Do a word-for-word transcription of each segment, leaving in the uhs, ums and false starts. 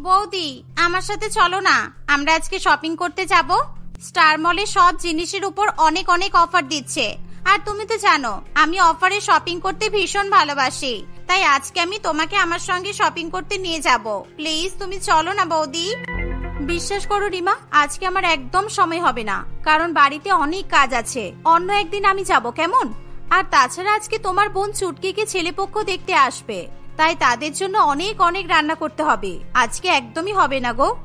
বৌদি, আমার সাথে চলো না, আমরা আজকে শপিং করতে যাব। স্টার মলে সব জিনিসের উপর অনেক অনেক অফার দিচ্ছে, আর তুমি তো জানো আমি অফারে শপিং করতে ভীষণ ভালোবাসি। তাই আজকে আমি তোমাকে আমার সঙ্গে শপিং করতে নিয়ে যাব। প্লিজ তুমি চলো না বৌদি। বিশ্বাস করো রিমা, আজকে আমার একদম সময় হবে না, কারণ বাড়িতে অনেক কাজ আছে। অন্য একদিন আমি যাব, কেমন? আর তাছাড়া আজকে তোমার বোন চুটকিকে ছেলেপক্ষ দেখতে আসবে, তাই তাদের জন্য অনেক অনেক রান্না করতে হবে। আজকে একদমই হবে না গো।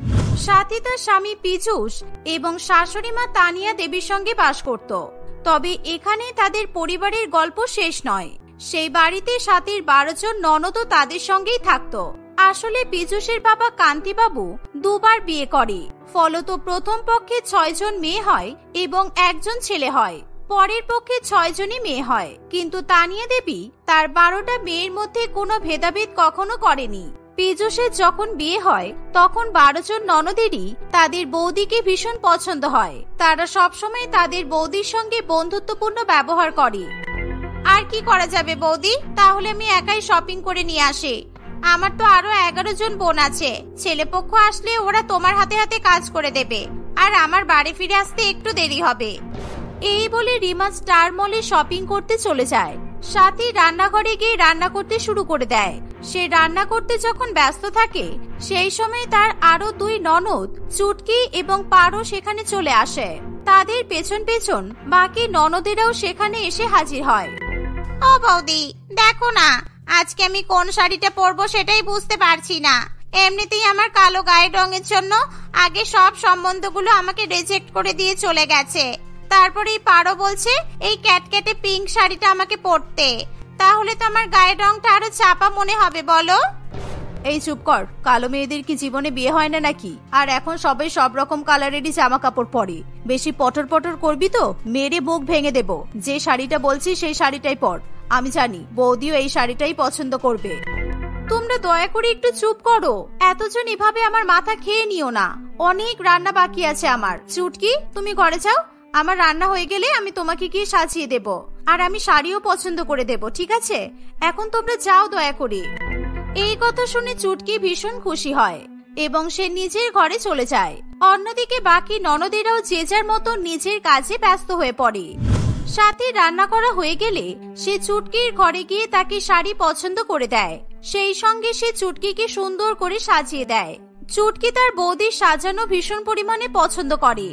সাথী তার স্বামী পীযূষ এবং শাশুড়ি মা তানিয়া দেবীর সঙ্গে বাস করত। তবে এখানে তাদের পরিবারের গল্প শেষ নয়। সেই বাড়িতে সাথীর বারো জন ননদও তাদের সঙ্গেই থাকতো। আসলে পীযূষের বাবা কান্তিবাবু দুবার বিয়ে করে, ফলত প্রথম পক্ষে ছয় জন মেয়ে হয় এবং একজন ছেলে হয়। পরের পক্ষে ছয় জনই মেয়ে হয়, কিন্তু তানিয়া দেবী তার বারোটা মেয়ের মধ্যে কোনো ভেদাভেদ কখনো করেনি। পীযূষের যখন বিয়ে হয় তখন বারো জন ননদেরই তাদের বৌদিকে ভীষণ পছন্দ হয়। তারা সবসময় তাদের বৌদির সঙ্গে বন্ধুত্বপূর্ণ ব্যবহার করে। আর কি করা যাবে বৌদি, তাহলে আমি একাই শপিং করে নিয়ে আসি। আমার তো আরো এগারো জন বোন আছে, ছেলেপক্ষ আসলে ওরা তোমার হাতে হাতে কাজ করে দেবে, আর আমার বাড়ি ফিরে আসতে একটু দেরি হবে। এই বলে রিমা স্টার মলে শপিং করতে চলে যায়। সাথী রান্নাঘরে গিয়ে রান্না করতে শুরু করে দেয়। সে রান্না করতে যখন ব্যস্ত থাকে সেই সময় তার আরো দুই ননদ চুটকি এবং পারো সেখানে চলে আসে। তাদের পেছন পেছন বাকি ননদেরাও সেখানে এসে হাজির হয়। ও বৌদি, দেখো না আজকে আমি কোন শাড়িটা পরবো সেটাই বুঝতে পারছি না। এমনিতেই আমার কালো গায়ের রঙের জন্য আগে সব সম্বন্ধগুলো আমাকে রিজেক্ট করে দিয়ে চলে গেছে। তারপরেই পারো বলছে এই ক্যাটক্যাটে পিঙ্ক শাড়িটা আমাকে পরতে, তাহলে তো আমার গায়ের রংটা আরো চাপা মনে হবে বলো। এই চুপ কর, কালো মেয়েদের কি জীবনে বিয়ে হয় না নাকি? আর এখন সবাই সব রকম কালারেরই জামা কাপড় পরে। বেশি পটর পটর করবি তো মেরে বুক ভেঙে দেব। যে শাড়িটা বলছি সেই শাড়িটাই পর। আমি জানি বৌদিও এই শাড়িটাই পছন্দ করবে। তোমরা দয়া করে একটু চুপ করো, এতজন এভাবে আমার মাথা খেয়ে নিও না। অনেক রান্না বাকি আছে আমার। চুটকি, তুমি ঘরে যাও, আমার রান্না হয়ে গেলে আমি তোমাকে গিয়ে সাজিয়ে দেব, আর আমি শাড়িও পছন্দ করে দেব, ঠিক আছে? এখন তোমরা যাও দয়া করে। এই কথা শুনে চুটকি ভীষণ খুশি হয় এবং সে নিজের ঘরে চলে যায়। অন্যদিকে বাকি ননদেরাও যে যার মতো নিজের কাজে ব্যস্ত হয়ে পড়ে। সাথী রান্না করা হয়ে গেলে সে চুটকির ঘরে গিয়ে তাকে শাড়ি পছন্দ করে দেয়। সেই সঙ্গে সে চুটকিকে সুন্দর করে সাজিয়ে দেয়। চুটকি তার বৌদির সাজানো ভীষণ পরিমাণে পছন্দ করে।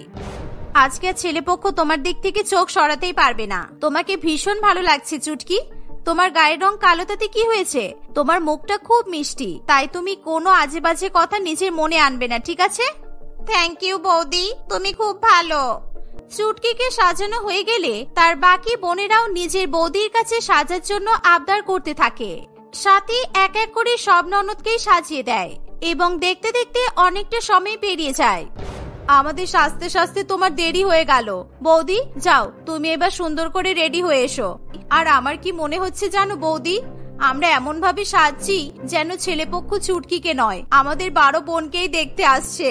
আজকে ছেলেপক্ষ তোমার দিক থেকে চোখ সরাতেই পারবে না। তোমাকে ভীষণ ভালো লাগছে চুটকি। তোমার গায়ের রং কালো, তাতে কি হয়েছে? তোমার মুখটা খুব মিষ্টি, তাই তুমি কোনো আজে বাজে কথা নিজের মনে আনবে না, ঠিক আছে? থ্যাংক ইউ বৌদি, তুমি খুব ভালো। চুটকিকে সাজানো হয়ে গেলে তার বাকি বোনেরাও নিজের বৌদির কাছে সাজার জন্য আবদার করতে থাকে। সাথী এক এক করে সব ননদকেই সাজিয়ে দেয় এবং দেখতে দেখতে অনেকটা সময় পেরিয়ে যায়। আমাদের সাজতে সাজতে তোমার দেরি হয়ে গেল। বৌদি যাও, তুমি এবার সুন্দর করে রেডি হয়ে এসো। আর আমার কি মনে হচ্ছে জানো বৌদি, আমরা এমন ভাবে সাজছি যেন ছেলেপক্ষ চুটকিকে নয়, আমাদের বারো বোনকেই দেখতে আসছে।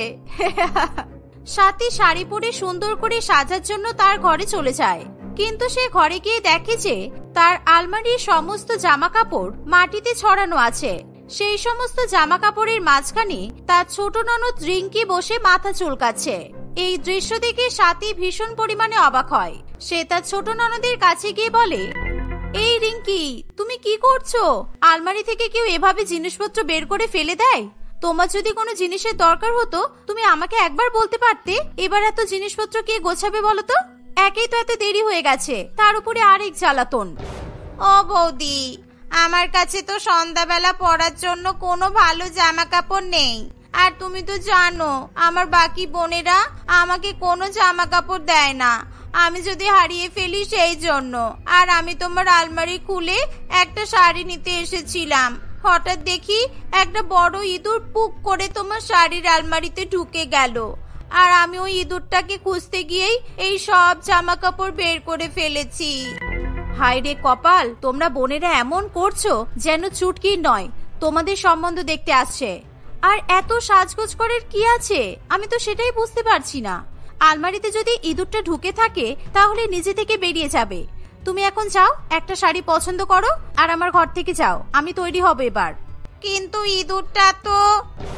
সাথী শাড়ি পরে সুন্দর করে সাজার জন্য তার ঘরে চলে যায়, কিন্তু সে ঘরে গিয়ে দেখে যে তার আলমারির সমস্ত জামা কাপড় মাটিতে ছড়ানো আছে। সেই সমস্ত জামা কাপড়ের মাঝখানে তার ছোট ননদ রিঙ্কি বসে মাথা চুলকাচ্ছে। এই দৃশ্য দেখে সাথী ভীষণ পরিমাণে অবাক হয়। সে তার ছোট ননদের কাছে গিয়ে বলে, এই রিঙ্কি, তুমি কি করছো? আলমারি থেকে কেউ এভাবে জিনিসপত্র বের করে ফেলে দেয়? তোমার যদি কোনো জিনিসের দরকার হতো তুমি আমাকে একবার বলতে পারতে। এবার এত জিনিসপত্র কে গোছাবে বলো তো? একেই তো এত দেরি হয়ে গেছে, তার উপরে আরেক জ্বালাতন। ও বৌদি, আমার কাছে তো সন্ধ্যাবেলা পরার জন্য কোনো ভালো জামা কাপড় নেই, আর তুমি তো জানো আমার বাকি বোনেরা আমাকে কোনো জামা কাপড় দেয় না। আমি যদি হারিয়ে ফেলি সেই জন্য। আর আমি তোমার আলমারি খুলে একটা শাড়ি নিতে এসেছিলাম, হঠাৎ দেখি একটা বড় ইঁদুর পুক করে তোমার শাড়ির আলমারিতে ঢুকে গেল, আর আমি ওই ইঁদুরটাকে খুঁজতে গিয়েই এই সব জামা কাপড় বের করে ফেলেছি। হায় রে কপাল, তোমরা বোনেরা এমন করছো যেন চুটকি নয় তোমাদের সম্বন্ধ দেখতে আসছে। আর এত সাজগোজ করার কি আছে আমি তো সেটাই বুঝতে পারছি না। আলমারিতে যদি ইঁদুরটা ঢুকে থাকে তাহলে নিজে থেকে বেরিয়ে যাবে। তুমি এখন যাও, একটা শাড়ি পছন্দ করো আর আমার ঘর থেকে যাও, আমি তৈরি হব এবার। কিন্তু ইঁদুরটা তো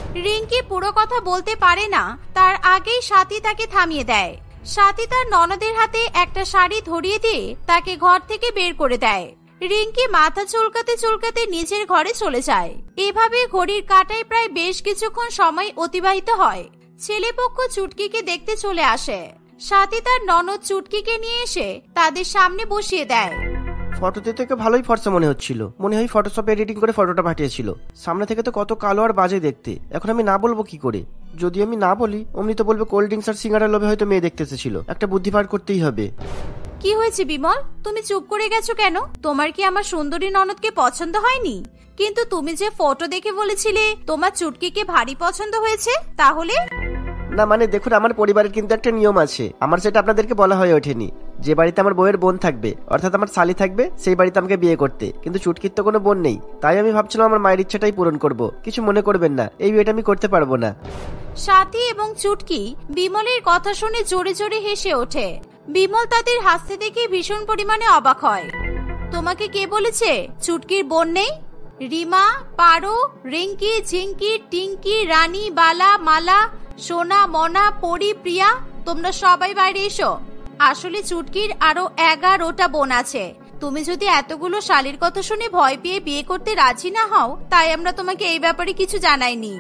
রিঙ্কি পুরো কথা বলতে পারে না, তার আগেই সাথী তাকে থামিয়ে দেয়। সাথী তার ননদের হাতে একটা শাড়ি ধরিয়ে দিয়ে তাকে ঘর থেকে বের করে দেয়। রিঙ্কি মাথা চুলকাতে চুলকাতে নিজের ঘরে চলে যায়। এভাবে ঘড়ির কাঁটায় প্রায় বেশ কিছুক্ষণ সময় অতিবাহিত হয়। ছেলেপক্ষ চুটকিকে দেখতে চলে আসে। সাথী তার ননদ চুটকিকে নিয়ে এসে তাদের সামনে বসিয়ে দেয়। ফটোতে থেকে ভালোই ফর্সা মনে হচ্ছিল, মনে হয় ফটোশপে এডিটিং করে ফটোটা পাঠিয়েছিল। সামনে থেকে তো কত কালো আর বাজে দেখতে, এখন আমি না বলবো কি করে? যদি আমি না বলি অমনি তো বলবে কোল্ড ড্রিঙ্কস আর সিঙ্গারার লোভে হয়তো মেয়ে দেখতে এসেছিল। একটা বুদ্ধি পার করতেই হবে। কি হয়েছে বিমল, তুমি চুপ করে গেছো কেন? তোমার কি আমার সুন্দরী ননদকে পছন্দ হয়নি? কিন্তু তুমি যে ফটো দেখে বলেছিলে তোমার চুটকিকে ভারী পছন্দ হয়েছে, তাহলে? না মানে দেখুন, আমার পরিবারের কিন্তু একটা নিয়ম আছে, আমার সেটা আপনাদেরকে বলা হয়ে ওঠেনি। যে বাড়িতে আমার বউয়ের বোন থাকবে, অর্থাৎ আমার শালি থাকবে, সেই বাড়িতে আমাকে বিয়ে করতে। কিন্তু চুটকির তো কোনো বোন নেই, তাই আমি ভাবছিলাম আমার মায়ের ইচ্ছাটাই পূরণ করব। কিছু মনে করবেন না, এই বিয়েটা আমি করতে পারবো না। সাথী এবং চুটকি বিমলের কথা শুনে জোরে জোরে হেসে ওঠে। বিমল তাদের হাসতে দেখে ভীষণ পরিমাণে অবাক হয়। তোমাকে কে বলেছে চুটকির বোন নেই? রিমা, পারো, রিঙ্কি, ঝিঙ্কি, টিঙ্কি, রানী, বালা, মালা, সোনা, মনা, পরি, প্রিয়া, তোমরা সবাই বাইরে এসো। আসলে চুটকির আরো এগারোটা বোন আছে। তুমি যদি এতগুলো শালীর কথা শুনে ভয় পেয়ে বিয়ে করতে রাজি না হও, তাই আমরা তোমাকে এই ব্যাপারে কিছু জানাইনি।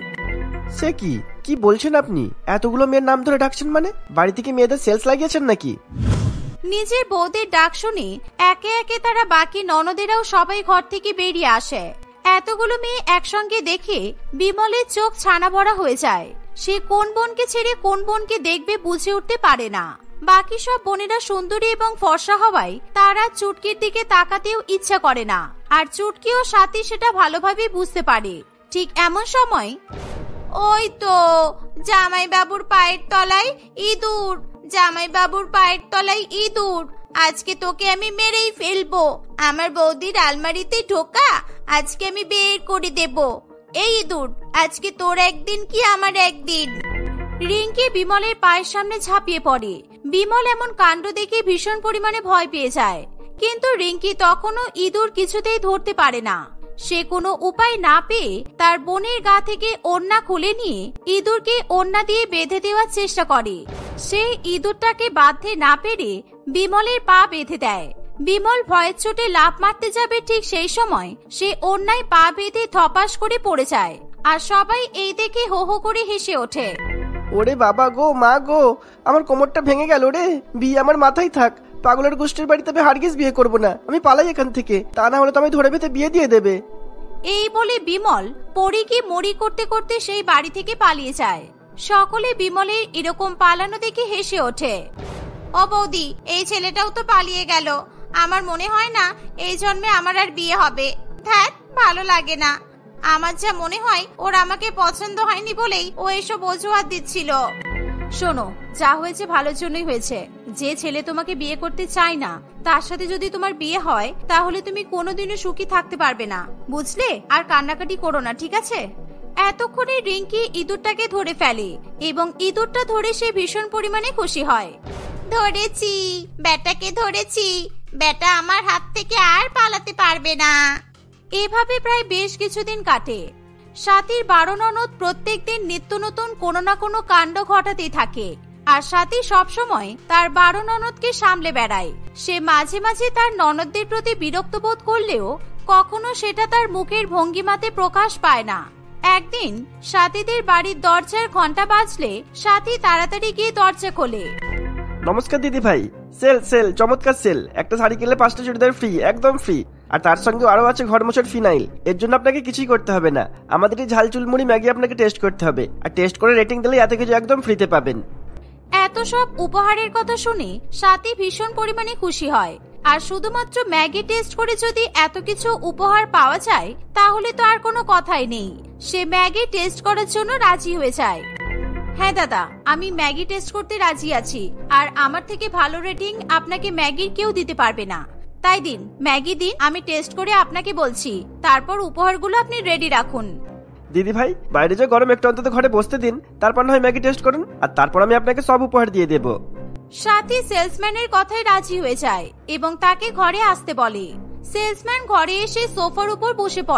সে কি কি বলছেন আপনি? এতগুলো মেয়ের নাম ধরে ডাকছেন মানে? বাড়ি থেকে মেয়েদের সেলস লাগিয়েছেন নাকি? নিজের বউদের ডাক শুনে একে একে তারা বাকি ননদেরাও সবাই ঘর থেকে বেরিয়ে আসে। এতগুলো মেয়ে একসঙ্গে দেখে বিমলের চোখ ছানা ভরা হয়ে যায়। সে কোন বোনকে ছেড়ে কোন বোনকে দেখবে বুঝে উঠতে পারে না। বাকি সব বোনেরা সুন্দরী এবং ফর্সা হওয়ায় তারা চুটকির দিকে তাকাতেও ইচ্ছা করে না। আর চুটকি ও সাথী সেটা ভালোভাবে বুঝতে পারে। ঠিক এমন সময় ওই তো জামাই বাবুর পায়ের তলায় ইঁদুর, জামাই বাবুর পায়ের তলায় ইঁদুর, আজকে তোকে আমি মেরেই ফেলবো। আমার বৌদির আলমারিতে ঢোকা, আজকে আমি বের করে দেব। এই ইঁদুর, আজকে তোর একদিন কি আমার একদিন। রিঙ্কি বিমলের পায়ের সামনে ঝাঁপিয়ে পড়ে। বিমল এমন কাণ্ড দেখে ভীষণ পরিমাণে ভয় পেয়ে যায়। কিন্তু রিঙ্কি তখনও ইঁদুর কিছুতেই ধরতে পারে না। সে কোনো উপায় না পেয়ে তার বোনের গা থেকে ওড়না খুলে নিয়ে ইঁদুরকে ওড়না দিয়ে বেঁধে দেওয়ার চেষ্টা করে। সে ইঁদুরটাকে বাঁধতে না পেরে বিমলের পা বেঁধে দেয়। বিমল ভয়ের চোটে লাফ মারতে যাবে, ঠিক সেই সময় সে ওড়নায় পা বেঁধে ধপাস করে পড়ে যায়। আর সবাই এই দেখে হো হো করে হেসে ওঠে। ওরে বাবা গো, মা গো, আমার কোমরটা ভেঙে গেল রে। বিয়ে আমার মাথায় থাক। পাগলের গোষ্ঠীর বাড়িতে আমি হারগিজ বিয়ে করব না। আমি পালাই এখান থেকে, তা না হলে তো আমি ধরে বেঁধে বিয়ে দিয়ে দেবে। এই বলে বিমল পরীকে মরি করতে করতে সেই বাড়ি থেকে পালিয়ে যায়। সকলে বিমলের এরকম পালানো দেখে হেসে ওঠে। ও বৌদি, এই ছেলেটাও তো পালিয়ে গেল। আমার মনে হয় না এই জন্মে আমার আর বিয়ে হবে। ধ্যাৎ, ভালো লাগে না। আমার যা মনে হয় ওর আমাকে পছন্দ হয়নি বলেই ও এসব অজুহাত দিচ্ছিল। শোনো, যা হয়েছে ভালোর জন্যই হয়েছে। যে ছেলে তোমাকে বিয়ে করতে চায় না, তার সাথে যদি তোমার বিয়ে হয় তাহলে তুমি কোনোদিনও সুখী থাকতে পারবে না, বুঝলে? আর কান্নাকাটি করো না, ঠিক আছে? এতক্ষণে রিঙ্কি ইঁদুরটাকে ধরে ফেলে এবং ইঁদুরটা ধরে সে ভীষণ পরিমাণে খুশি হয়। ধরেছি, বেটাকে ধরেছি। বেটা আমার হাত থেকে আর পালাতে পারবে না। এভাবে প্রায় বেশ কিছুদিন কাটে। সাথীর বারো ননদ প্রত্যেক দিন নিত্য নতুন কোনো না কোনো কাণ্ড ঘটাতেই থাকে। আর সাথী সবসময় তার বারো ননদকে সামলে বেড়ায়। সে মাঝে মাঝে তার ননদদের প্রতি বিরক্ত বোধ করলেও কখনো সেটা তার মুখের ভঙ্গিমাতে প্রকাশ পায় না। একদিন সাথীদের বাড়ির দরজার ঘন্টা বাজলে সাথী তাড়াতাড়ি গিয়ে দরজা খোলে। নমস্কার দিদি ভাই। সেল সেল চমৎকার সেল। একটা শাড়ি কিনলে পাঁচটা চুড়িদার ফ্রি, একদম ফ্রি। আর তার সঙ্গে আরো আছে ঘর মোছার ফিনাইল। এর জন্য আপনাকে কিছুই করতে হবে না। আমাদের এই ঝাল চুলমুড়ি ম্যাগি আপনাকে টেস্ট করতে হবে, আর টেস্ট করে রেটিং দিলে এত কিছু একদম ফ্রিতে পাবেন। এত সব উপহারের কথা শুনে সাথী ভীষণ পরিমাণে খুশি হয়। আর শুধুমাত্র ম্যাগি টেস্ট করে যদি এত কিছু উপহার পাওয়া যায় তাহলে তো আর কোনো কথাই নেই। সে ম্যাগি টেস্ট করার জন্য রাজি হয়ে যায়। হ্যাঁ দাদা, আমি ম্যাগি টেস্ট করতে রাজি আছি। আর আমার থেকে ভালো রেটিং আপনাকে ম্যাগির কেউ দিতে পারবে না। তাই দিন, ম্যাগি দিন, আমি টেস্ট করে আপনাকে বলছি। তারপর উপহারগুলো আপনি রেডি রাখুন। দিদি ভাই, বাইরে যে গরম, একটু অন্তত ঘরে বসতে দিন, তারপর না হয় ম্যাগি টেস্ট করুন, আর তারপর আমি আপনাকে সব উপহার দিয়ে দেব। সাথী সেলসম্যানের কথায় রাজি হয়ে যায় এবং তাকে ঘরে আসতে বলে। সেলসম্যান ঘরে এসে সোফার উপর বসে পড়ে।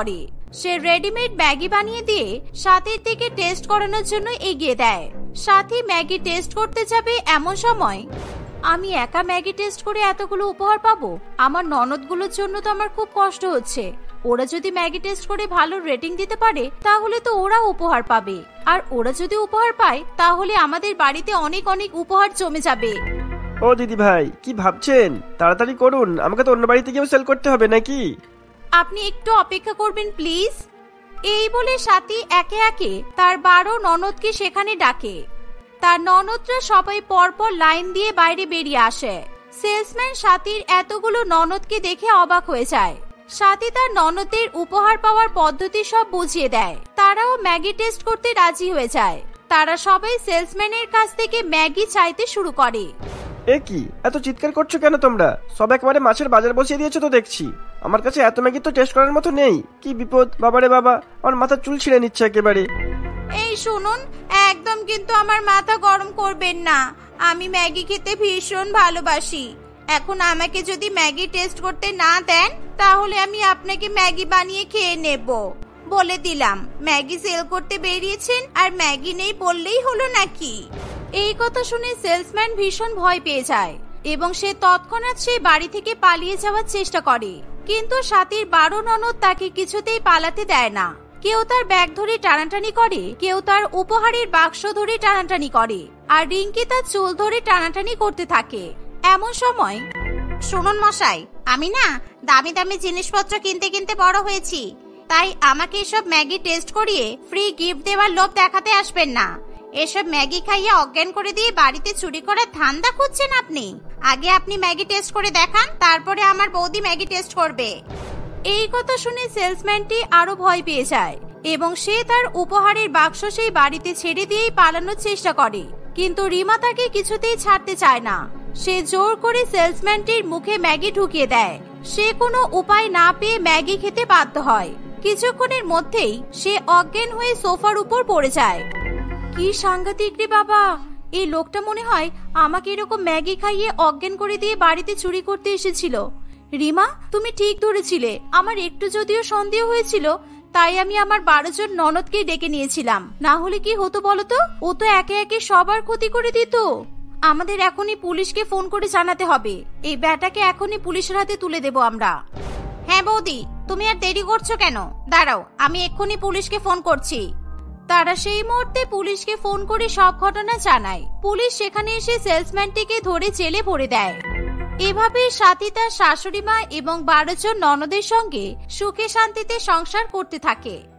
সে রেডিমেড ম্যাগি বানিয়ে দিয়ে সাথীর দিকে টেস্ট করানোর জন্য এগিয়ে দেয়। সাথী ম্যাগি টেস্ট করতে যাবে এমন সময়, আমি একা ম্যাগি টেস্ট করে এতগুলো উপহার পাবো? আমার ননদগুলোর জন্য তো আমার খুব কষ্ট হচ্ছে। ওরা যদি ম্যাগি টেস্ট করে ভালো রেটিং দিতে পারে তাহলে তো ওরা উপহার পাবে, আর ওরা যদি উপহার পায় তাহলে আমাদের বাড়িতে অনেক অনেক উপহার জমে যাবে। ও দিদি ভাই, কি ভাবছেন? তাড়াতাড়ি করুন, আমাকে তো অন্য বাড়িতে গিয়েও সেল করতে হবে নাকি? আপনি একটু অপেক্ষা করবেন প্লিজ। এই বলে সাথী একে একে তার বারো ননদকে সেখানে ডাকে। তার ননদরা সবাই পরপর লাইন দিয়ে বাইরে বেরিয়ে আসে। সেলসম্যান সাথীর এতগুলো ননদকে দেখে অবাক হয়ে যায়। সাথী তার ননদের উপহার পাওয়ার পদ্ধতি সব বুঝিয়ে দেয়। তারাও ম্যাগি টেস্ট করতে রাজি হয়ে যায়। তারা সবাই সেলসম্যানের কাছ থেকে ম্যাগি চাইতে শুরু করে। এ কি, এত চিৎকার করছো কেন তোমরা? সব একেবারে মাছের বাজার বসিয়ে দিয়েছো তো দেখছি। আমার কাছে এত ম্যাগি তো টেস্ট করার মতো নেই। কি বিপদ! বাবারে বাবা, আমার মাথার চুল ছিঁড়ে নিচ্ছে একেবারে। এই শুনুন, একদম কিন্তু আমার মাথা গরম করবেন না। আমি ম্যাগি খেতে ভীষণ ভালোবাসি। এখন আমাকে যদি ম্যাগি টেস্ট করতে না দেন তাহলে আমি আপনাকে ম্যাগি বানিয়ে খেয়ে নেব। বলে দিলাম, ম্যাগি সেল করতে বেরিয়েছেন আর ম্যাগি নেই বললেই হলো নাকি? এই কথা শুনে সেলসম্যান ভীষণ ভয় পেয়ে যায় এবং সে তৎক্ষণাৎ সেই বাড়ি থেকে পালিয়ে যাওয়ার চেষ্টা করে। কিন্তু সাথীর বারো ননদ তাকে কিছুতেই পালাতে দেয় না। কেউ তার ব্যাগ ধরে টানাটানি করে, কেউ তার উপহারের বাক্স ধরে টানাটানি করে, আর রিঙ্কি তার চুল ধরে টানাটানি করতে থাকে। এমন সময়, শুনুন মশাই, আমি না দামি দামি জিনিসপত্র কিনতে কিনতে বড় হয়েছি, তাই আমাকে এসব ম্যাগি টেস্ট করিয়ে ফ্রি গিফট দেওয়ার লোভ দেখাতে আসবেন না। এসব ম্যাগি খাইয়ে অজ্ঞান করে দিয়ে বাড়িতে চুরি করার ধান্দা খুঁজছেন আপনি? আগে আপনি ম্যাগি টেস্ট করে দেখান, তারপরে আমার বৌদি ম্যাগি টেস্ট করবে। এই কথা শুনে সেলসম্যানটি আরো ভয় পেয়ে যায় এবং সে তার উপহারের বাক্স সেই বাড়িতে ছেড়ে দিয়েই পালানোর চেষ্টা করে। কিন্তু রিমা তাকে কিছুতেই ছাড়তে চায় না। সে জোর করে সেলসম্যানটির মুখে ম্যাগি ঢুকিয়ে দেয়। সে কোনো উপায় না পেয়ে ম্যাগি খেতে বাধ্য হয়। কিছুক্ষণের মধ্যেই সে অজ্ঞান হয়ে সোফার উপর পড়ে যায়। কি সাংঘাতিক রে বাবা! এই লোকটা মনে হয় আমাকে এরকম ম্যাগি খাইয়ে অজ্ঞান করে দিয়ে বাড়িতে চুরি করতে এসেছিল। রিমা, তুমি ঠিক ধরেছিলে। আমার একটু যদিও সন্দেহ হয়েছিল, তাই আমি আমার বারো জন ননদকে ডেকে নিয়েছিলাম। না হলে কি হতো বলতো? ও তো একে একে সবার ক্ষতি করে দিত। আমাদের এখনই পুলিশকে ফোন করে জানাতে হবে। এই ব্যাটাকে এখনই পুলিশের হাতে তুলে দেব আমরা। হ্যাঁ বৌদি, তুমি আর দেরি করছো কেন? দাঁড়াও, আমি এক্ষুনি পুলিশকে ফোন করছি। তারা সেই মুহূর্তে পুলিশকে ফোন করে সব ঘটনা জানায়। পুলিশ সেখানে এসে সেলসম্যানটিকে ধরে জেলে ভরে দেয়। এভাবে সাথী তার শাশুড়ি মা এবং বারো জন ননদের সঙ্গে সুখে শান্তিতে সংসার করতে থাকে।